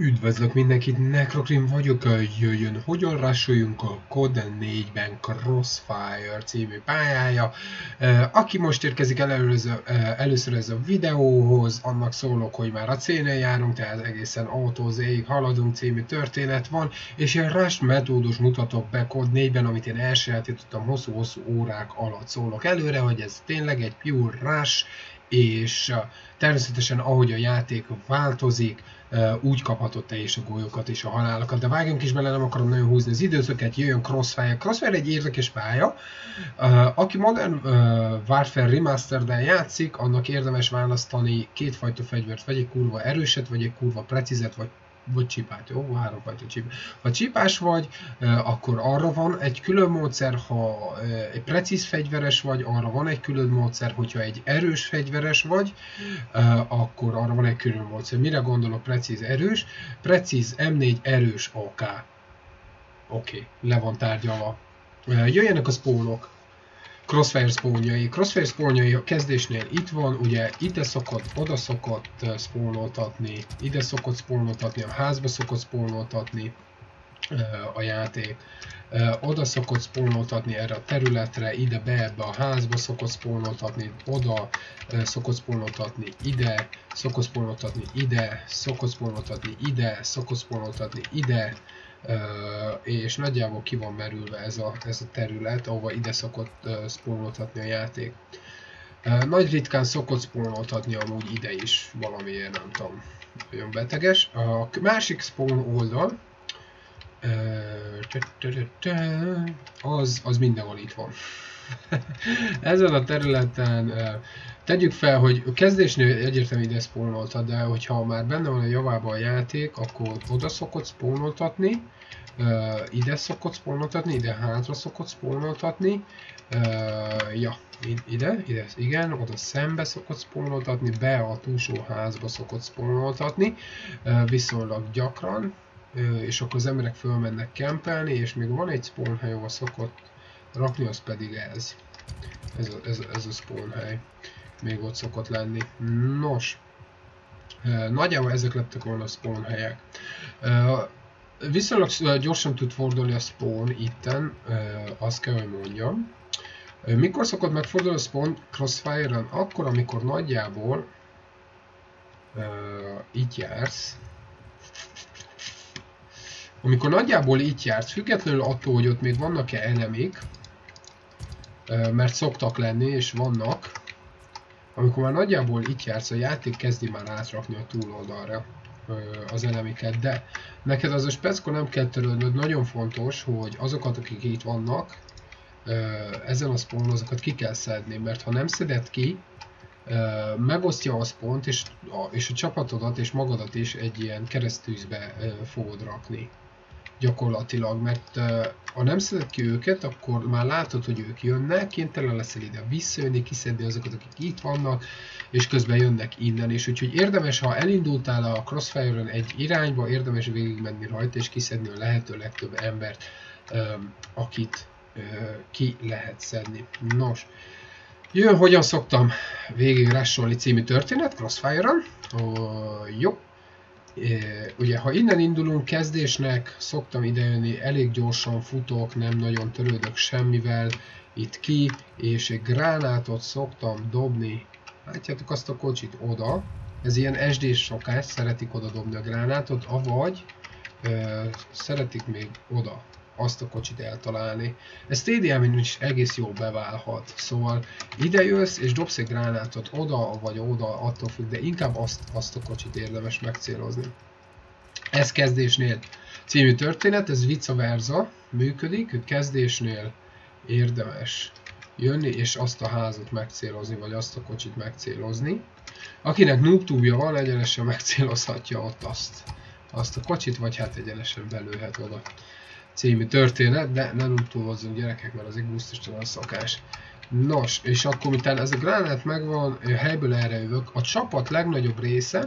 Üdvözlök mindenkit, Necrokrim vagyok, jöjjön, hogyan rusholjunk a COD 4-ben Crossfire című pályája. Aki most érkezik először ez a videóhoz, annak szólok, hogy már a célnél járunk, tehát egészen autózéig haladunk című történet van, és egy rush metódus mutatok be COD 4-ben, amit én elsajátítottam hosszú-hosszú órák alatt. Szólok előre, hogy ez tényleg egy pure rush, és természetesen ahogy a játék változik, úgy kaphatod te is a gólyokat és a halálokat, de vágjunk is bele, nem akarom nagyon húzni az időtöket, jöjjön Crossfire. Crossfire egy érdekes pálya, aki Modern Warfare Remastered-del játszik, annak érdemes választani kétfajta fegyvert, vagy egy kurva erőset, vagy egy kurva precízet, vagy csipát, jó? Háromfajta csipát. Ha csipás vagy, akkor arra van egy külön módszer, ha egy precíz fegyveres vagy, arra van egy külön módszer, hogyha egy erős fegyveres vagy, akkor arra van egy külön módszer. Mire gondolok precíz erős? Precíz M4 erős AK. Oké, le van tárgyalva. Jöjjenek a spawnok. Crossfire spawnjai. Crossfire spawnjai a kezdésnél itt van, ugye ide szokott, oda szokott spawnoltatni, ide szokott spawnoltatni, a házba szokott spawnoltatni a játék. Oda szokott spawnoltatni erre a területre, ide be ebbe a házba szokott spawnoltatni, oda szokott spawnoltatni, ide, szokott spawnoltatni, ide, szokott spawnoltatni, ide, szokott spawnoltatni, ide. És nagyjából ki van merülve ez a terület, ahova ide szokott spawnoltatni a játék. Nagy ritkán szokott spawnoltatni amúgy ide is, valamiért nem tudom, olyan beteges. A másik spawn oldal, az mindenhol itt van. Ezen a területen tegyük fel, hogy a kezdésnél egyértelműen ide spawnoltat, de hogyha már benne van a javában a játék, akkor oda szokott spawnoltatni, ide szokott spawnoltatni, ide hátra szokott spawnoltatni, ja, ide, igen, oda szembe szokott spawnoltatni, be a túlsó házba szokott spawnoltatni, viszonylag gyakran, és akkor az emberek fölmennek kempelni, és még van egy spawn hely, ahol szokott rakni, az pedig ez a spawn hely. Még ott szokott lenni. Nos, nagyjából ezek lettek volna a spawn helyek. Viszonylag gyorsan tud fordulni a spawn itten, azt kell, hogy mondjam. Mikor szokott megfordulni a spawn Crossfire-en? Akkor, amikor nagyjából itt jársz. Amikor nagyjából itt jársz, függetlenül attól, hogy ott még vannak-e enemik, mert szoktak lenni, és vannak, amikor már nagyjából itt jársz, a játék kezdi már átrakni a túloldalra az enemiket, de neked az a speckor nem kell törődnöd, nagyon fontos, hogy azokat, akik itt vannak, ezen a spawn, azokat ki kell szedni, mert ha nem szeded ki, megosztja a spawnt, és a csapatodat és magadat is egy ilyen keresztűzbe fogod rakni. Gyakorlatilag, mert ha nem szeded ki őket, akkor már látod, hogy ők jönnek, kénytelen leszel ide visszajönni, kiszedni azokat, akik itt vannak, és közben jönnek innen is. Úgyhogy érdemes, ha elindultál a Crossfire-on egy irányba, érdemes végigmenni rajta, és kiszedni a lehető legtöbb embert, akit ki lehet szedni. Nos, jön, hogyan szoktam végig rusholni című történet Crossfire-on. Jó. Ugye, ha innen indulunk kezdésnek, szoktam idejönni, elég gyorsan futok, nem nagyon törődök semmivel itt ki, és egy gránátot szoktam dobni, látjátok azt a kocsit oda, ez ilyen SD-s szokás, szeretik oda dobni a gránátot, avagy szeretik még oda azt a kocsit eltalálni. Ez TDM-en is egész jól beválhat, szóval ide jössz és dobsz egy gránátot oda vagy oda, attól függ, de inkább azt a kocsit érdemes megcélozni. Ez kezdésnél című történet, ez vice versa működik, kezdésnél érdemes jönni és azt a házat megcélozni, vagy azt a kocsit megcélozni. Akinek noobtube-ja van, egyenesen megcélozhatja ott azt a kocsit, vagy hát egyenesen belőhet oda. Című történet, de ne noobtúlozzunk gyerekek, mert az egy gusztustalan szokás. Nos, és akkor miután ez a gránát megvan, helyből erre jövök, a csapat legnagyobb része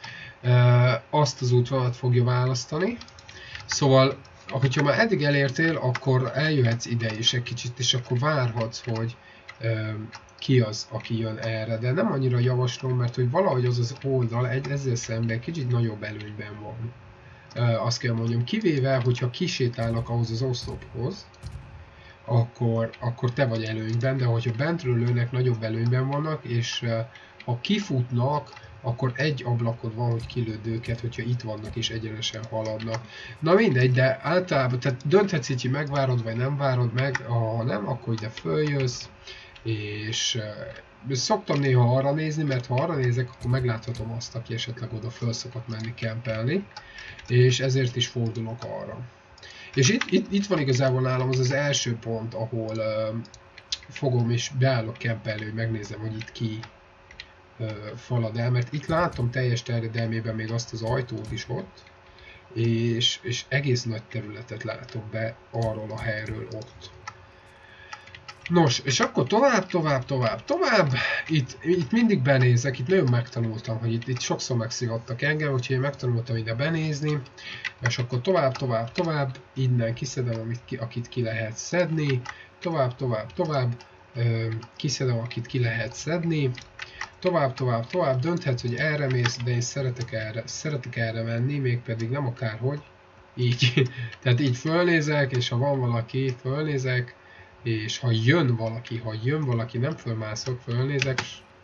azt az útvonalat fogja választani. Szóval, hogyha már eddig elértél, akkor eljöhetsz ide is egy kicsit, és akkor várhatsz, hogy ki az, aki jön erre. De nem annyira javaslom, mert hogy valahogy az oldal ezzel szemben kicsit nagyobb előnyben van. azt kell mondjam, kivéve, hogyha kisétálnak ahhoz az oszlophoz, akkor te vagy előnyben, de hogyha bentről lőnek, nagyobb előnyben vannak, és ha kifutnak, akkor egy ablakod van, hogy kilőd őket, hogyha itt vannak és egyenesen haladnak. Na mindegy, de általában, tehát dönthetsz így, hogy megvárod, vagy nem várod meg, ha nem, akkor ide följössz, és szoktam néha arra nézni, mert ha arra nézek, akkor megláthatom azt, aki esetleg oda föl szokott menni kempelni, és ezért is fordulok arra. És itt van igazából nálam az első pont, ahol fogom és beállok kempelni, hogy megnézem, hogy itt ki falad el, mert itt látom teljes terjedelmében még azt az ajtót is ott, és egész nagy területet látok be arról a helyről ott. Nos, és akkor tovább. Itt mindig benézek, itt nagyon megtanultam, hogy itt sokszor megszivattak engem, úgyhogy én megtanultam ide benézni, és akkor tovább, innen kiszedem, akit ki lehet szedni, tovább, kiszedem, akit ki lehet szedni, tovább, dönthetsz, hogy erre mész, de én szeretek erre menni, mégpedig nem akárhogy, így, tehát így fölnézek, és ha van valaki, fölnézek, és ha jön valaki, nem fölmászok, fölnézek,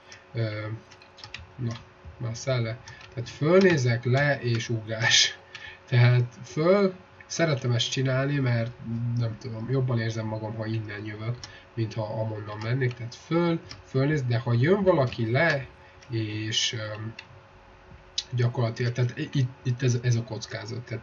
na, már száll le, tehát fölnézek le és ugrás. Tehát szeretem ezt csinálni, mert nem tudom, jobban érzem magam, ha innen jövök, mint ha amonnan mennék, tehát fölnéz, de ha jön valaki le, és gyakorlatilag, tehát itt ez a kockázat, tehát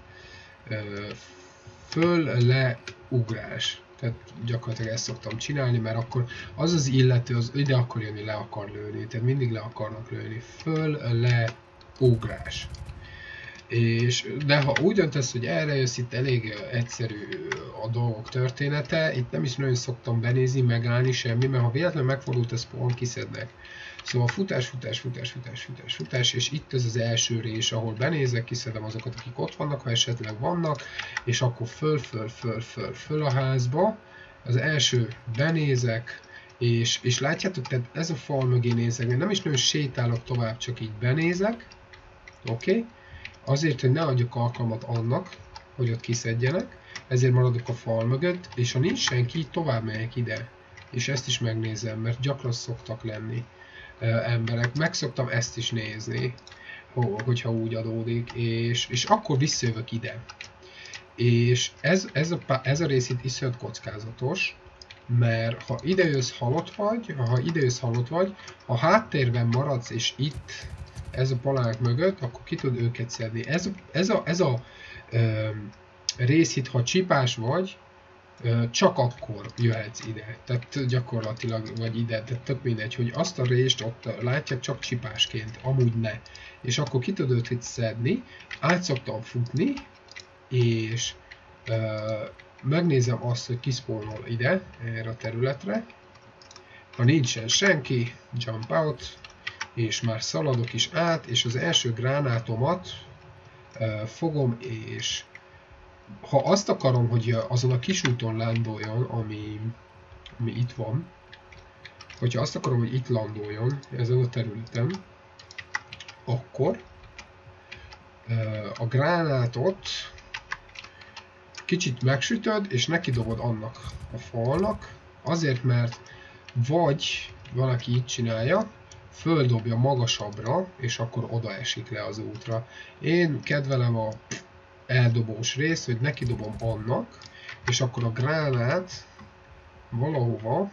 le, ugrás. Tehát gyakorlatilag ezt szoktam csinálni, mert akkor az illető, az ide akar jönni, le akar lőni, tehát mindig le akarnak lőni. Le, ugrás. De ha úgy döntesz, hogy erre jössz, itt elég egyszerű a dolgok története, itt nem is nagyon szoktam benézni, megállni semmi, mert ha véletlenül megfordult a spawn, kiszednek. Szóval futás, és itt ez az első rés, ahol benézek, kiszedem azokat, akik ott vannak, ha esetleg vannak, és akkor föl a házba. Az első benézek, és látjátok, tehát ez a fal mögé nézek, én nem is nagyon sétálok tovább, csak így benézek, oké? Azért, hogy ne adjak alkalmat annak, hogy ott kiszedjenek, ezért maradok a fal mögött, és ha nincs senki, tovább megyek ide. És ezt is megnézem, mert gyakran szoktak lenni emberek. Meg szoktam ezt is nézni, hogyha úgy adódik, és akkor visszajövök ide. És ez a rész itt iszonyat kockázatos, mert ha idejössz halott vagy, ha háttérben maradsz és itt ez a palánk mögött, akkor ki tud őket szedni. Ez a rész itt, ha csipás vagy, csak akkor jöhetsz ide. Tehát gyakorlatilag vagy ide, tehát tök mindegy, hogy azt a részt ott látják csak csipásként, amúgy ne. És akkor ki tud őt itt szedni, át szoktam futni, és megnézem azt, hogy kiszpónol ide, erre a területre. Ha nincsen senki, jump out, és már szaladok is át, és az első gránátomat fogom, és ha azt akarom, hogy azon a kis úton landoljon, ami itt van, hogyha azt akarom, hogy itt landoljon, ezen a területen, akkor a gránátot kicsit megsütöd, és nekidobod annak a falnak, azért, mert vagy valaki így csinálja, földobja magasabbra, és akkor oda esik le az útra. Én kedvelem a eldobós részt, hogy nekidobom annak, és akkor a gránát valahova,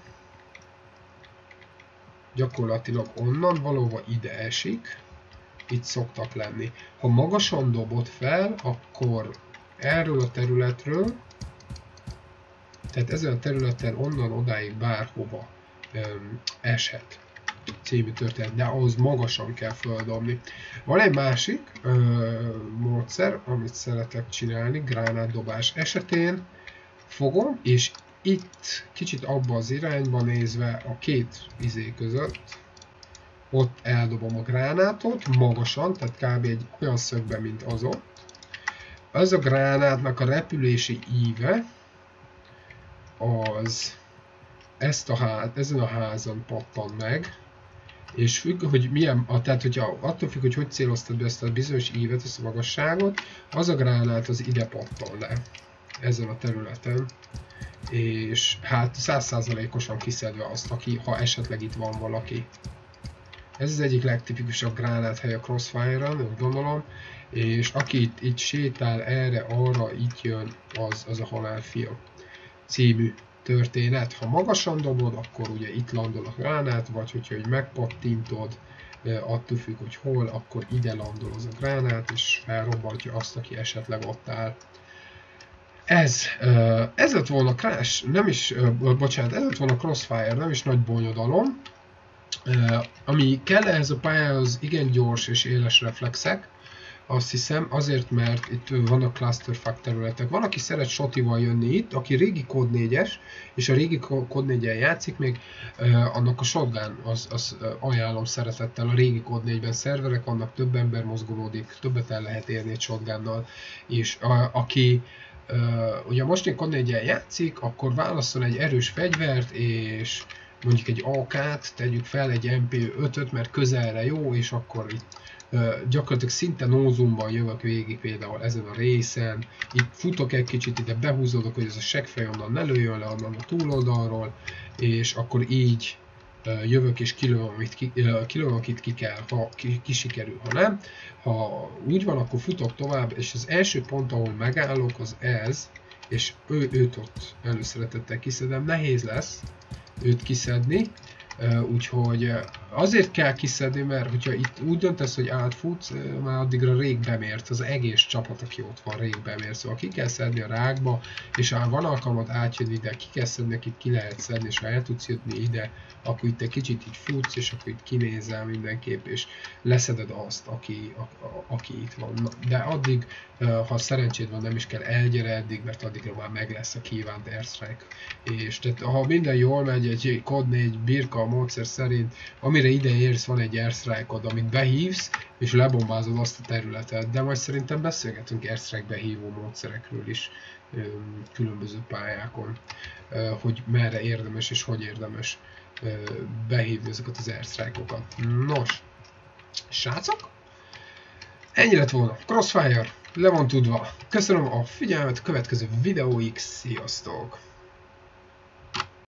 gyakorlatilag onnan valahova ide esik, itt szoktak lenni. Ha magasan dobod fel, akkor erről a területről, tehát ezen a területen onnan odáig bárhova eshet című történet, de ahhoz magasan kell földobni. Van egy másik módszer, amit szeretek csinálni, gránátdobás esetén. Fogom, és itt kicsit abba az irányba nézve a két izé között, ott eldobom a gránátot magasan, tehát kb. Egy olyan szögben, mint az ott. Az a gránátnak a repülési íve, az ezen a házon pattan meg, és függ, hogy milyen, tehát hogyha attól függ, hogy céloztad be ezt a bizonyos ívet, ezt a magasságot, az a gránát az ide pattan le ezen a területen, és hát 100%-osan kiszedve azt, ha esetleg itt van valaki. Ez az egyik legtipikusabb gránáthely a Crossfire-on, úgy gondolom, és aki itt sétál erre-arra, itt jön, az a halálfia című történet. Ha magasan dobod, akkor ugye itt landol a gránát, vagy hogyha megpattintod, attól függ, hogy hol, akkor ide landol az a gránát, és felrobbantja azt, aki esetleg ott áll. Ez lett volna Crash, nem is, bocsánat, ez lett volna Crossfire, nem is nagy bonyodalom. Ami kell ehhez a pályához, igen gyors és éles reflexek, azt hiszem, azért, mert itt vannak clusterfuck területek. Van, aki szeret shotival jönni itt, aki régi Code 4-es, és a régi Code 4-en játszik még, annak a shotgun, az ajánlom szeretettel. A régi Code 4-ben szerverek vannak, több ember mozgolódik, többet el lehet érni egy shotgunnal, és aki ugye most én Code 4-en játszik, akkor válasszon egy erős fegyvert, és mondjuk egy AK-t, tegyük fel egy MP5-öt, mert közelre jó, és akkor itt gyakorlatilag szinte no-zoomban jövök végig például ezen a részen. Itt futok egy kicsit, ide behúzódok, hogy ez a seggfej onnan ne lőjön le, onnan a túloldalról, és akkor így jövök és kilövöm, akit ki kell, ha ki sikerül, ha nem. Ha úgy van, akkor futok tovább, és az első pont, ahol megállok, az ez, és őt ott előszeretettel kiszedem. Nehéz lesz őt kiszedni, úgyhogy azért kell kiszedni, mert hogyha itt úgy döntesz, hogy átfutsz, már addigra rég bemért, az egész csapat, aki ott van, rég bemért, szóval ki kell szedni a rákba, és ha van alkalmad átjönni ide, ki kell szedni, akit ki lehet szedni, és ha el tudsz jutni ide, akkor itt egy kicsit így futsz, és akkor itt kinézel mindenképp, és leszeded azt, aki itt van. De addig, ha szerencséd van, nem is kell elgyere eddig, mert addigra már meg lesz a kívánt airstrike. És tehát, ha minden jól megy, egy Code 4 birka módszer szerint, amire ide érsz, van egy airstrike-od, amit behívsz, és lebombázod azt a területet. De majd szerintem beszélgetünk airstrike behívó módszerekről is különböző pályákon, hogy merre érdemes és hogy érdemes behívni ezeket az airstrike-okat. Nos, srácok, ennyi lett volna. Crossfire, le van tudva. Köszönöm a figyelmet, következő videóig, sziasztok!